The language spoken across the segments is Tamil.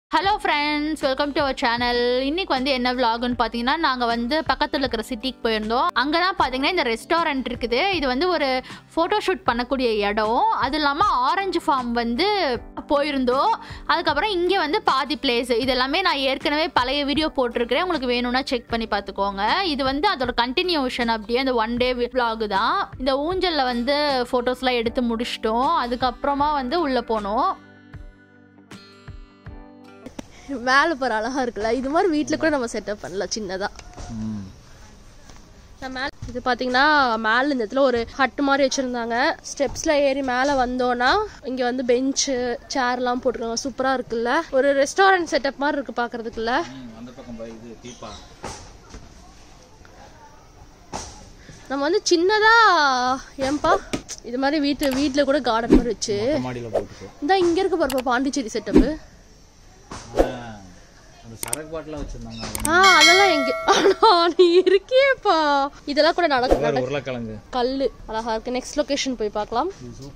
Hello friends, welcome to our channel. இன்னைக்கு வந்து என்ன vlog னு பாத்தீங்கன்னா நாங்க வந்து பக்கத்துல இருக்கிற சிட்டிக்கு போயிருந்தோம். அங்க தான் பாத்தீங்கன்னா இந்த ரெஸ்டாரன்ட் இருக்குது. இது வந்து ஒரு போட்டோ ஷூட் பண்ணக்கூடிய இடம். அது இல்லாம ஆரஞ்சு ஃபார்ம் வந்து போயிருந்தோம். அதுக்கு அப்புறம் இங்க வந்து பாதி பிளேஸ். இது எல்லாமே நான் ஏற்கனவே பழைய வீடியோ போட்டுருக்கேன். உங்களுக்கு வேணும்னா செக் பண்ணி பாத்துக்கோங்க. இது வந்து அதோட கண்டினியூஷன் அப்படியே அந்த ஒன் டே vlog தான். இந்த ஊஞ்சல்ல வந்து போட்டோஸ்லாம் எடுத்து முடிச்சிட்டோம். அதுக்கு அப்புறமா வந்து உள்ள போனோம். மேலே போகிற அழகாக இருக்குல்ல, இது மாதிரி வீட்டில் கூட நம்ம செட்டப் பண்ணலாம் சின்னதாக. மேலே இது பார்த்தீங்கன்னா மேலே இந்த இடத்துல ஒரு ஹட்டு மாதிரி வச்சுருந்தாங்க. ஸ்டெப்ஸில் ஏறி மேலே வந்தோன்னா இங்கே வந்து பெஞ்சு சேர்லாம் போட்டிருக்காங்க. சூப்பராக இருக்குல்ல, ஒரு ரெஸ்டாரண்ட் செட்டப் மாதிரி இருக்குது பார்க்குறதுக்குள்ள. நம்ம வந்து சின்னதாக ஏன்பா இது மாதிரி வீட்டில் கூட கார்டன் மாதிரி வச்சு இந்த இங்கே இருக்க பாருப்பா பாண்டிச்சேரி செட்டப்பு. அதெல்லாம் எங்க நீ இருக்கியேப்பா, இதெல்லாம் கூட நடக்கும். கல்லு அழகா இருக்கு. நெக்ஸ்ட் லொகேஷன் போய் பார்க்கலாம்.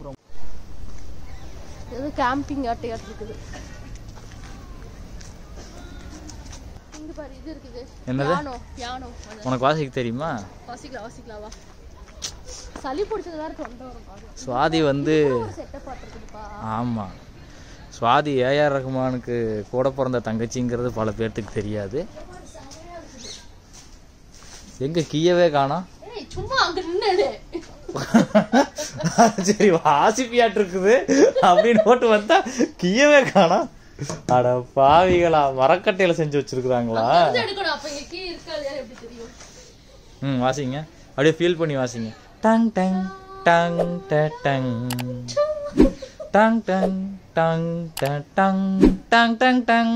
இது கேம்பிங் ஆட்டையாட்டு இருக்குது. இங்க பாரு இது இருக்குது. பியானோ பியானோ உனக்கு வாசிக்க தெரியுமா? வாசிக்கலாம் வா. சளி பிடிச்சதா இருக்கு தொண்டை வரும் பாரு. சுவாதி வந்து செட்டப் ஆட்டுதுப்பா. ஆமா, சுவாதி ஏஆர் ரஹ்மானுக்கு கூட பிறந்த தங்கச்சிங்கிறது பல பேர்த்துக்கு தெரியாது. எங்க கீயவே காணோம். சரி வாசிப்பியாட்டு இருக்குது அப்படின்னு போட்டு வந்தா கீயவே காணோம். அட பாவிகளா, மரக்கட்டையில செஞ்சு வச்சிருக்காங்களா? வாசிங்க, அப்படியே ஃபீல் பண்ணி வாசிங்க. டங் டங் டங் டங் டங் டங் டங் டங் டங் டங் டங்.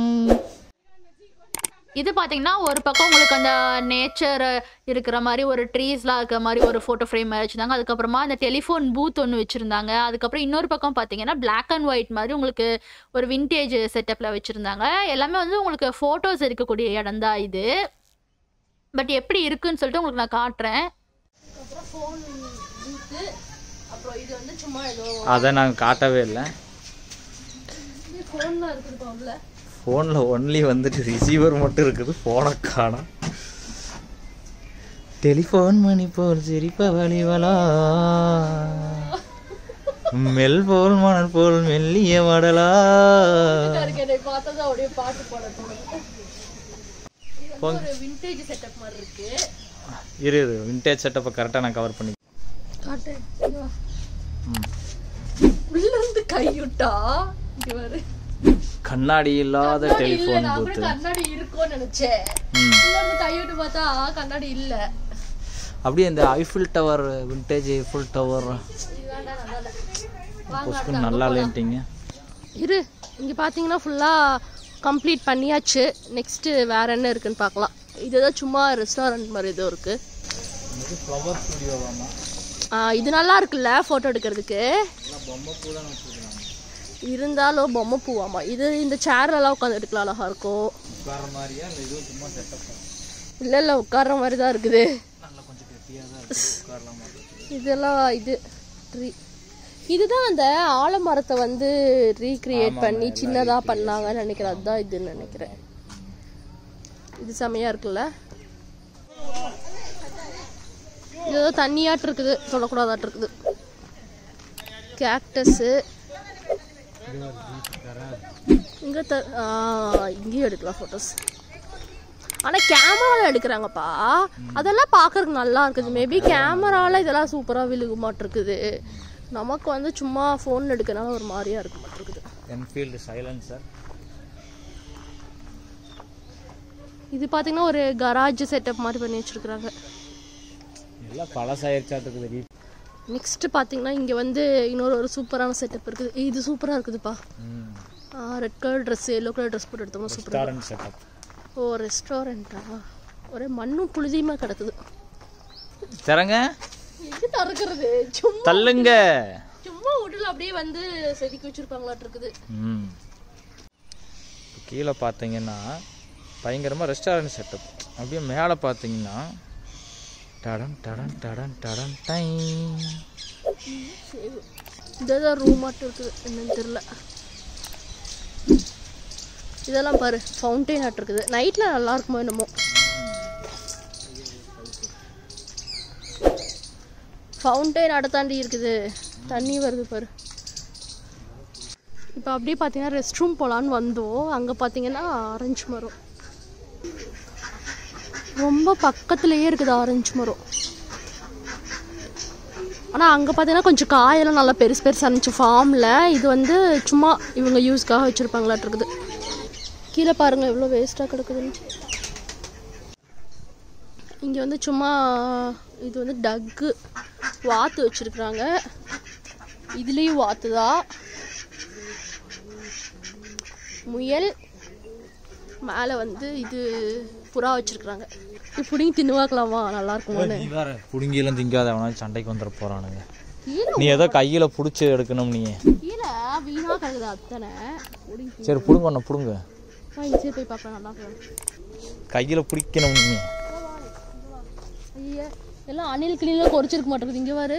இது பார்த்தீங்கன்னா ஒரு பக்கம் உங்களுக்கு அந்த நேச்சர் இருக்கிற மாதிரி ஒரு ட்ரீஸ்லாம் இருக்கிற மாதிரி ஒரு ஃபோட்டோ ஃப்ரேம் வச்சுருந்தாங்க. அதுக்கப்புறமா அந்த டெலிஃபோன் பூத் ஒன்று வச்சுருந்தாங்க. அதுக்கப்புறம் இன்னொரு பக்கம் பார்த்தீங்கன்னா பிளாக் அண்ட் ஒயிட் மாதிரி உங்களுக்கு ஒரு விண்டேஜ் செட்டப்பில் வச்சுருந்தாங்க. எல்லாமே வந்து உங்களுக்கு ஃபோட்டோஸ் இருக்கக்கூடிய இடம் தான் இது. பட் எப்படி இருக்குன்னு சொல்லிட்டு உங்களுக்கு நான் காட்டுறேன். அதை நாங்கள் காட்டவே இல்லை. ஃபோனில் ஒன்லி வந்துட்டு ரிசீவர் மட்டும் இருக்குது, ஃபோனை காணோம். டெலிஃபோன் மணி போல் சிரிப்ப வழிவலா, மெல் போல் மணல் போல் மெல்லிய வடலா. இரு விண்டேஜ் செட்டப்பை கரெக்டாக நான் கவர் பண்ணி கையுட்டா கண்ணாடி இல்லாத டெலிஃபோன் பூத். கண்ணாடி இருக்கும்னு நினைச்சேன், கையுட்டு பார்த்தா கண்ணாடி இல்ல. அப்படியே இந்த Eiffel tower, vintage Eiffel tower நல்லா இல்லைன்ட்டீங்க. இரு இங்க பாத்தீங்கன்னா ஃபுல்லா கம்ப்ளீட் பண்ணியாச்சு. நெக்ஸ்ட் வேற என்ன இருக்குன்னு பார்க்கலாம். இதுதான் சும்மா ரெஸ்டாரண்ட் மாதிரி ஏதோ இருக்கு. இது நல்லா இருக்குல்ல போட்டோ எடுக்கிறதுக்கு. இருந்தாலும் பொம்மை பூவாமா இது. இந்த சேர்ல எல்லாம் உட்காந்து எடுக்கலாம், அழகா இருக்கும். இல்ல உட்கார்ற மாதிரி தான் இருக்குது. இதெல்லாம் இது ட்ரீ. இதுதான் அந்த ஆலமரத்தை வந்து ரீக்ரியேட் பண்ணி சின்னதா பண்ணாங்கன்னு நினைக்கிறேன். அதுதான் இதுன்னு நினைக்கிறேன். இது செமையா இருக்குல்ல. இது ஏதோ தண்ணியாட்டு இருக்குது, தொடக்கூடாதாட்டு இருக்குது. கேக்டஸு இங்கே இங்கேயும் எடுக்கலாம் ஃபோட்டோஸ். ஆனால் கேமராவில் எடுக்கிறாங்கப்பா, அதெல்லாம் பார்க்கறதுக்கு நல்லா இருக்குது. மேபி கேமராவில் இதெல்லாம் சூப்பராக விழுக மாட்டிருக்குது. நமக்கு வந்து சும்மா ஃபோன் எடுக்கிறனால ஒரு மாதிரியா இருக்க மாட்டிருக்குது. Enfield silencer. இது பார்த்தீங்கன்னா ஒரு கராஜ் செட்டப் மாதிரி பண்ணி வச்சிருக்கிறாங்க. எல்லாம் பழசாயிருச்சாட்டுக்குது. நெக்ஸ்ட் பார்த்தீங்கன்னா இங்கே வந்து இன்னொரு சூப்பரான செட்டப் இருக்குது. இது சூப்பராக இருக்குதுப்பா. Red colour dress, yellow colour dress போட்டு எடுத்தோம்னா சூப்பராக. ஓ ரெஸ்டாரண்ட்டா, ஒரே மண்ணும் புழுதியுமா கிடக்குது. தரங்க இது தரக்கிறது சும்மா தள்ளுங்க, சும்மா உடல் அப்படியே வந்து செதுக்கி வச்சிருப்பாங்களாட்டு இருக்குது. கீழே பார்த்தீங்கன்னா பயங்கரமாக ரெஸ்டாரண்ட் செட்டப். அப்படியே மேலே பார்த்தீங்கன்னா டடன் டடன் டடன் டடன் டைம். இதுதான் ரூம் மட்டும் இருக்குது, என்னன்னு தெரியல. இதெல்லாம் பாரு ஃபவுண்டைன் ஆட் இருக்குது. நைட்டில் நல்லா இருக்குமோ என்னமோ. ஃபவுண்டைன் அடுத்தாண்டி இருக்குது, தண்ணி வருது பாரு. இப்போ அப்படியே பார்த்தீங்கன்னா ரெஸ்ட் ரூம் போகலான்னு வந்தோம். அங்கே பார்த்தீங்கன்னா ஆரஞ்சு மரம் ரொம்ப பக்கத்துலேயே இருக்குது. ஆரஞ்சு மரம் ஆனால் அங்கே பார்த்தீங்கன்னா கொஞ்சம் காயெல்லாம் நல்லா பெருசு பெருசாக இருந்துச்சு ஃபார்மில். இது வந்து சும்மா இவங்க யூஸ்க்காக வச்சுருப்பாங்களாட்டு இருக்குது. கீழே பாருங்கள் எவ்வளோ வேஸ்ட்டாக கிடக்குதுன்னு. இங்கே வந்து சும்மா இது வந்து டக்கு வாத்து வச்சுருக்குறாங்க. இதுலேயும் வாத்து தான். முயல் மேலே வந்து இது புறா வச்சுருக்குறாங்க. இது பிடிங்கி தின்னுவாக்கலாமா? நல்லா இருக்குமான்னு. பிடுங்கியெல்லாம் திங்காத, அவனால சண்டைக்கு வந்துட போகிறானுங்க. நீ ஏதோ கையில் பிடிச்சி எடுக்கணும். நீ கீழே வீணாக கிடக்குது அத்தனை. சரி பிடுங்க, ஒன்று பிடுங்க. இந்த சைடு போய் பார்ப்பேன். நல்லா கையில் பிடிக்கணும். நீ ஐயா எல்லாம் அணில் கிளியில் கொறிச்சிருக்க மாட்டேங்குது. இங்கே பாரு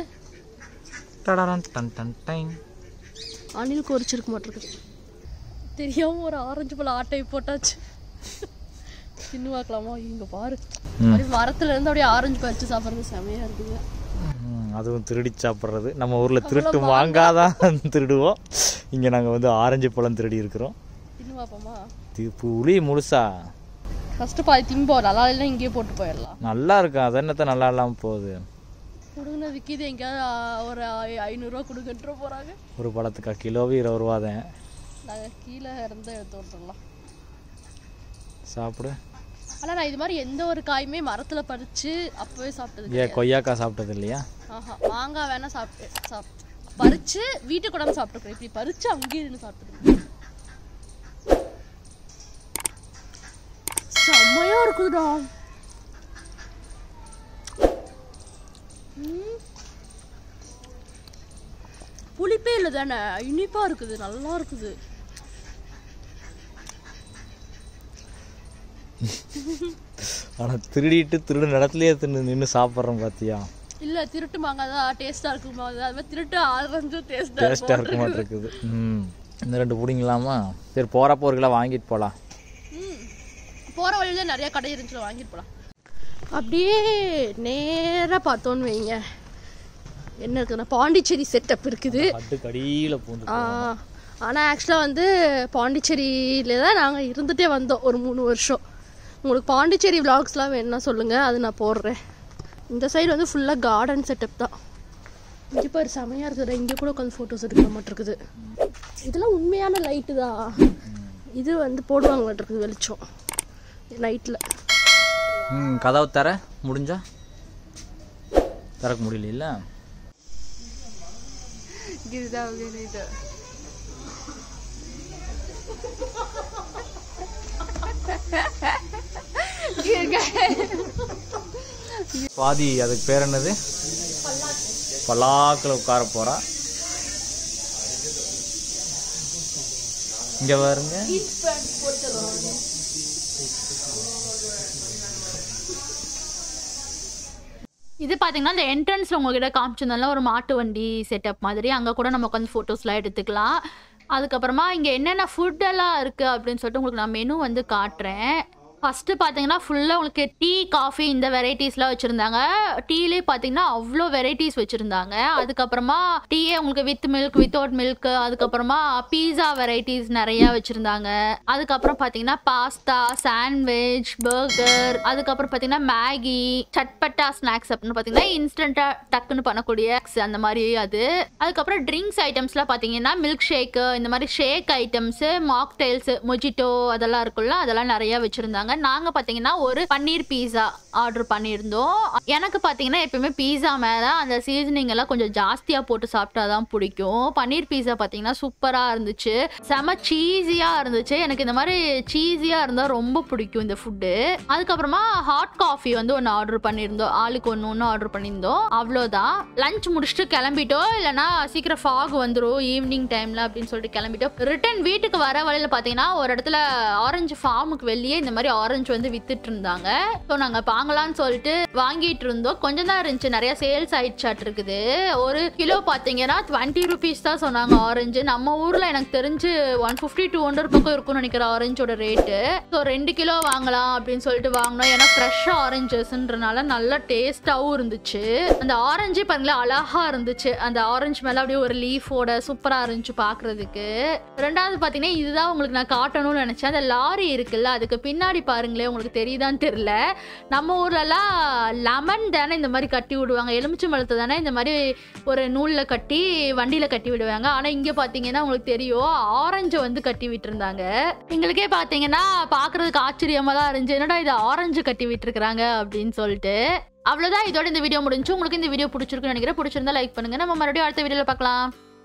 அணில் கொறிச்சிருக்க மாட்டேங்குது. தெரியாமல் ஒரு ஆரஞ்சு பழம் ஆட்டை போட்டாச்சு. தின்னு பார்க்கலாமா? இங்கே பாரு மரத்துல இருந்து அப்படியே ஆரஞ்சு பறிச்சு சாப்பிட்றது செமையா இருக்குங்க. அதுவும் திருடி சாப்பிட்றது. நம்ம ஊரில் திருட்டு வாங்காதான் திருடுவோம். இங்கே நாங்கள் வந்து ஆரஞ்சு பழம் திருடி இருக்கிறோம். தின்னு பார்ப்போமா? புளி முழுசா ஃபஸ்ட்டு பாதி திம்போம். நல்லா இல்லைன்னா இங்கேயே போட்டு போயிடலாம். நல்லா இருக்கும். அது என்னத்தை நல்லா இல்லாமல் போகுது. கொடுங்கண்ணா விற்கிது. எங்கேயாவது ஒரு 500 ரூபா கொடுங்கன்ற போகிறாங்க. ஒரு பழத்துக்கா கிலோவே 20 ரூபா தான். நாங்கள் கீழே இருந்து எடுத்து விட்டுறலாம். சாப்பிடு. ஆனால் நான் இது மாதிரி எந்த ஒரு காயுமே மரத்தில் பறித்து அப்போவே சாப்பிட்டது. ஏன் கொய்யாக்காய் சாப்பிட்டது இல்லையா? ஆஹா, மாங்காய் வேணா சாப்பிட்டு பறித்து வீட்டுக்கு கூட சாப்பிட்டுருக்கேன். இப்படி பறித்து அங்கேயே இருந்து சாப்பிட்டுருக்கேன். செம்மையா இருக்குதுடா. புளிப்பே இல்லை தானே, இனிப்பா இருக்குது, நல்லா இருக்குது. ஆனால் திருடிட்டு திருடு இடத்துலயே நின்று சாப்பிட்றோம் பார்த்தியா? இல்லை திருட்டு மாங்காய் தான் டேஸ்ட்டாக இருக்குமா? அது மாதிரி திருட்டு ஆரஞ்சு டேஸ்ட்டாக இருக்க மாட்டேருக்குது. இந்த 2 பிடிங்கலாமா? சரி போகிறப்போ 1 கிலோ வாங்கிட்டு போகலாம். போகிற வழியில் நிறைய கடை இருந்துச்சு, வாங்கிட்டு போகலாம். அப்படியே நேராக பார்த்தோன்னு வைங்க என்ன இருக்குதுன்னா பாண்டிச்சேரி செட்டப் இருக்குது. கடியில் பூந்து. ஆனால் ஆக்சுவலாக வந்து பாண்டிச்சேரியில தான் நாங்கள் இருந்துகிட்டே வந்தோம் ஒரு 3 வருஷம். உங்களுக்கு பாண்டிச்சேரி விளாக்ஸ்லாம் வேணுன்னா சொல்லுங்கள், அது நான் போடுறேன். இந்த சைடு வந்து ஃபுல்லாக கார்டன் செட்டப் தான். இங்கே பாரு செமையாக இருக்குது. இங்கே கூட உட்காந்து ஃபோட்டோஸ் எடுக்கிற மாட்டிருக்குது. இதெல்லாம் உண்மையான லைட்டு தான். இது வந்து போடுவாங்க மாட்டிருக்குது வெளிச்சம் நைட்டில். கதவு தர முடிஞ்சா திறக்க முடியல. பாதி அதுக்கு பேர் என்னது? பல்லாக்கில் உட்கார போறா. இங்க பாருங்க. இது பார்த்தீங்கன்னா இந்த என்ட்ரன்ஸில் உங்ககிட்ட காமிச்சிருந்தாலும் ஒரு மாட்டு வண்டி செட்டப் மாதிரி. அங்கே கூட நம்ம உட்காந்து ஃபோட்டோஸ்லாம் எடுத்துக்கலாம். அதுக்கப்புறமா இங்கே என்னென்ன ஃபுட்டெல்லாம் இருக்குது அப்படின்னு சொல்லிட்டு உங்களுக்கு நான் மெனு வந்து காட்டுறேன். ஃபஸ்ட்டு பார்த்தீங்கன்னா ஃபுல்லாக உங்களுக்கு டீ காஃபி இந்த வெரைட்டிஸ்லாம் வச்சுருந்தாங்க. டீலே பார்த்தீங்கன்னா அவ்வளோ வெரைட்டிஸ் வச்சுருந்தாங்க. அதுக்கப்புறமா டீயே உங்களுக்கு வித் மில்க், வித்தவுட் மில்க், அதுக்கப்புறமா பீஸா வெரைட்டிஸ் நிறையா வச்சுருந்தாங்க. அதுக்கப்புறம் பார்த்தீங்கன்னா பாஸ்தா, சாண்ட்விச், பர்கர், அதுக்கப்புறம் பார்த்தீங்கன்னா மேகி, சட்பட்டா ஸ்நாக்ஸ் அப்படின்னு பார்த்தீங்கன்னா இன்ஸ்டண்ட்டாக டக்குன்னு பண்ணக்கூடிய அந்த மாதிரி அது. அதுக்கப்புறம் ட்ரிங்க்ஸ் ஐட்டம்ஸ்லாம் பார்த்தீங்கன்னா மில்க் ஷேக்கு, இந்த மாதிரி ஷேக் ஐட்டம்ஸு, மாக்டெயில்ஸு, மொஜிட்டோ அதெல்லாம் இருக்குல்ல, அதெல்லாம் நிறையா வச்சுருந்தாங்க. நாங்க பாத்தீங்கன்னா ஒரு பன்னீர் பீஸா ஆர்டர் பண்ணியிருந்தோம். எனக்கு பாத்தீங்கன்னா எப்பயுமே பீஸா மேல அந்த சீசனிங் எல்லாம் கொஞ்சம் ஜாஸ்தியா போட்டு சாப்பிட்டாதான் பிடிக்கும். பன்னீர் பீஸா பாத்தீங்கன்னா சூப்பரா இருந்துச்சு, செம சீஸியா இருந்துச்சு. எனக்கு இந்த மாதிரி சீஸியா இருந்தா ரொம்ப பிடிக்கும் இந்த ஃபுட்டு. அதுக்கப்புறமா ஹாட் காஃபி வந்து ஒன்று ஆர்டர் பண்ணியிருந்தோம். ஆளுக்கு ஒன்று ஆர்டர் பண்ணியிருந்தோம். அவ்வளோதான். லஞ்ச் முடிச்சுட்டு கிளம்பிட்டோம். இல்லைன்னா சீக்கிரம் ஃபாக் வந்துடும் ஈவினிங் டைம்ல அப்படின்னு சொல்லிட்டு கிளம்பிட்டோம். ரிட்டர்ன் வீட்டுக்கு வர வழியில பாத்தீங்கன்னா ஒரு இடத்துல ஆரஞ்சு ஃபார்முக்கு வெளியே இந்த மாதிரி ஆரஞ்சு வந்து வித்துட்டு இருந்தாங்க. ஸோ நாங்கள் வாங்கலாம்னு சொல்லிட்டு வாங்கிட்டு இருந்தோம். கொஞ்சம் தான் இருந்துச்சு, நிறைய சேல்ஸ் ஆயிடுச்சாட் இருக்குது. ஒரு கிலோ பார்த்தீங்கன்னா 20 rupees தான் சொன்னாங்க ஆரஞ்சு. நம்ம ஊரில் எனக்கு தெரிஞ்சு 150-200 பக்கம் இருக்கும்னு நினைக்கிறேன் ஆரஞ்சோட ரேட்டு. ஸோ 2 கிலோ வாங்கலாம் அப்படின்னு சொல்லிட்டு வாங்கினோம். ஏன்னா ஃப்ரெஷ்ஷாக ஆரஞ்சஸ்ன்றனால நல்லா டேஸ்ட்டாகவும் இருந்துச்சு. அந்த ஆரஞ்சே பாருங்களேன் அழகா இருந்துச்சு. அந்த ஆரஞ்சு மேலே அப்படியே ஒரு லீஃபோட சூப்பராக இருந்துச்சு பார்க்குறதுக்கு. ரெண்டாவது பார்த்தீங்கன்னா இதுதான் உங்களுக்கு நான் காட்டணும்னு நினச்சேன். அந்த லாரி இருக்குல்ல, அதுக்கு பின்னாடி பாருங்களேன், உங்களுக்கு தெரியுதான்னு தெரியல. நம்ம ஊர்லலாம் லெமன் தானே இந்த மாதிரி கட்டி விடுவாங்க, எலுமிச்சை பழத்தை தானே இந்த மாதிரி ஒரு நூலில் கட்டி வண்டியில் கட்டி விடுவாங்க. ஆனால் இங்கே பார்த்தீங்கன்னா உங்களுக்கு தெரியும் ஆரஞ்சை வந்து கட்டி விட்டுருந்தாங்க. எங்களுக்கே பார்த்தீங்கன்னா பார்க்குறதுக்கு ஆச்சரியமாக தான் இருந்துச்சு, என்னடா இது ஆரஞ்சு கட்டி விட்டுருக்குறாங்க அப்படின்னு சொல்லிட்டு. அவ்வளோதான், இதோட இந்த வீடியோ முடிஞ்சு. உங்களுக்கு இந்த வீடியோ பிடிச்சிருக்குன்னு நினைக்கிறேன். பிடிச்சிருந்தா லைக் பண்ணுங்கள். நம்ம மறுபடியும் அடுத்த வீடியோவில் பார்க்கலாம்.